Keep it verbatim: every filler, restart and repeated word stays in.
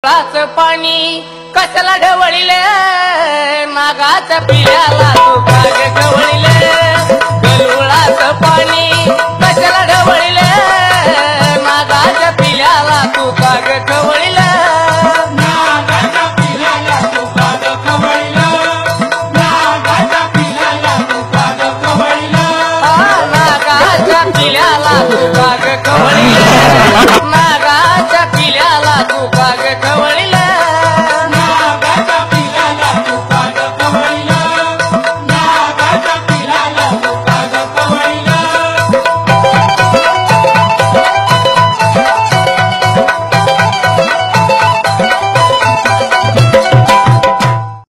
नागाचं पाणी कसला ढवळीले नागाच्या पिल्याला तू का ग गवळीले